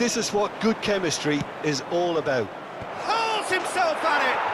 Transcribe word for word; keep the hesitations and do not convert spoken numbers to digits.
this is what good chemistry is all about. Hurls himself at it!